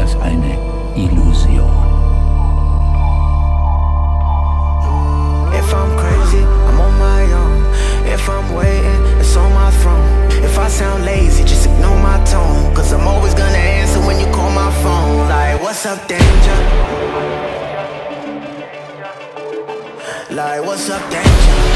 als eine Illusion. If I'm crazy, I'm on my own. If I'm waiting, it's on my throne. If I sound lazy, just ignore my tone. Cause I'm always gonna answer when you call my phone. Like, what's up, danger? Like, what's up, danger?